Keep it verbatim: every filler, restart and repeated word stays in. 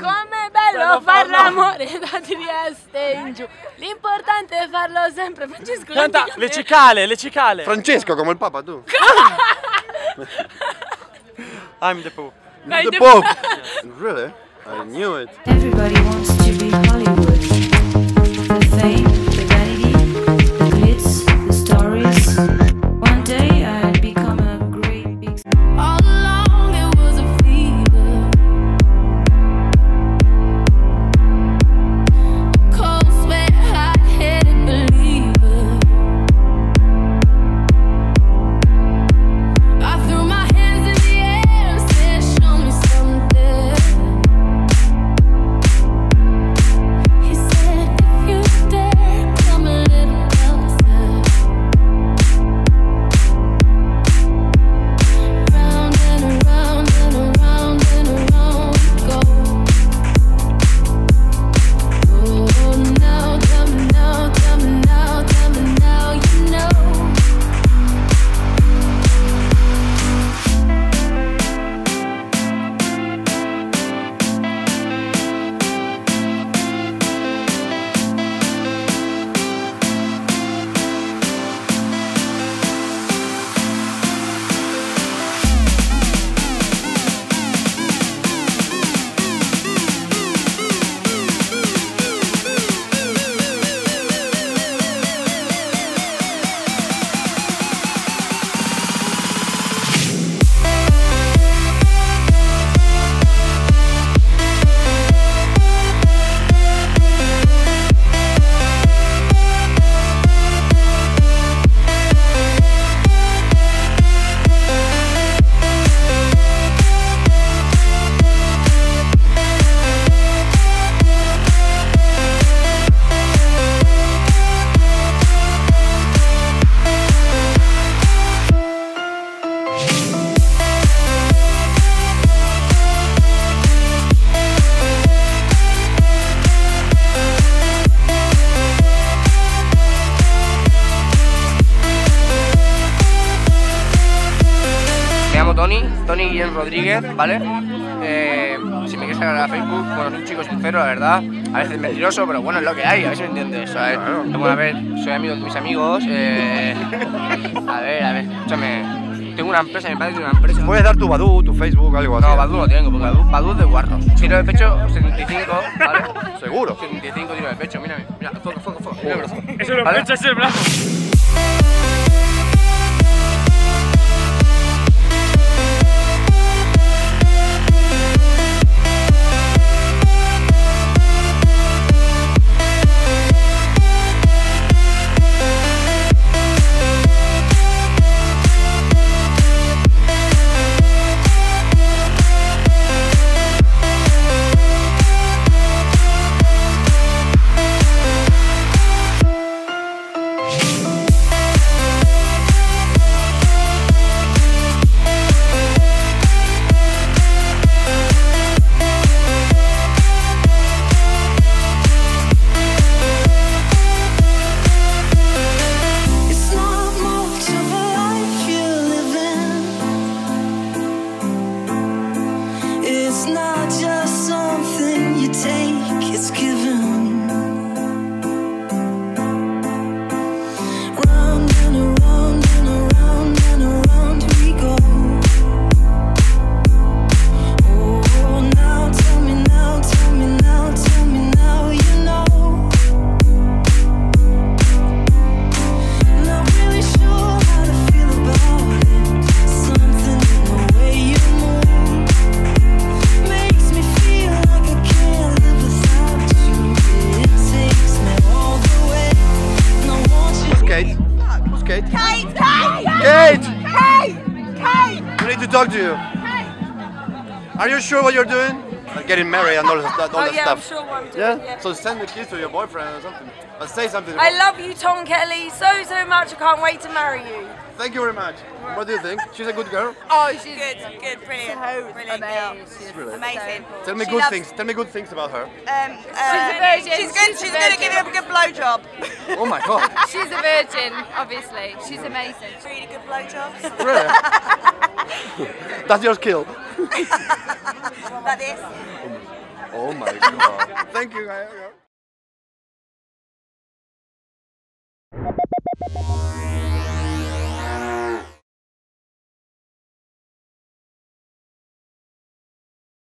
Come bello far l'amore da Trieste in giù. L'importante è farlo sempre. Francesco, canta le cicale, le cicale. Francesco, come il Papa, tu. I'm the Pope. The, the Pope. Really? I knew it. Everybody wants to be Hollywood. The fame, the vanity, the glitz, the stories. One day I'd become a great big all along it was a fever. Cold sweat, hot-headed believer. I threw my hands in the air and said, show me something. He said, if you dare, come a little closer. Round and around and around and around we go. Oh, now, tell me now, tell me now, tell me now, you know. Me llamo Tony, Tony Guillén Rodríguez, ¿vale? Eh, si me quieres agregar a Facebook, bueno, soy un chico sincero, la verdad. A veces mentiroso, pero bueno, es lo que hay, a ver si me entiendes, ¿sabes? Bueno, a ver, soy amigo de mis amigos. Eh, a ver, a ver, escúchame. Tengo una empresa, mi padre tiene una empresa. ¿Puedes dar tu Badoo, tu Facebook, algo así? No, Badoo no tengo, porque Badoo, Badoo es de guarros. Tiro de pecho setenta y cinco, ¿vale? ¿Seguro? setenta y cinco tiro de pecho, mira, mira, foco, foco, foco. Mira el brazo. Eso lo ¿Vale? pecho, ese es el brazo. Kate? Kate! Kate! Kate! Kate! Kate! We need to talk to you. Are you sure what you're doing? Like getting married and all that, all Oh that yeah, I'm stuff. sure what I'm doing. Yeah? Yeah. So send the kiss to your boyfriend or something. Or say something. I love you, Tom Kelly, so so much. I can't wait to marry you. Thank you very much. What do you think? She's a good girl? Oh, she's Good, good, brilliant. so Brilliant amazing. girl. She's Really? Amazing. Tell me She good loves- things. Tell me good things about her. Um, uh, She's a virgin, She's good. she's a She's going to virgin. give you a good blowjob. Oh my god. She's a virgin, obviously. She's amazing. Really good blowjobs. Really? That's your skill. Like this. Oh my god. Thank you.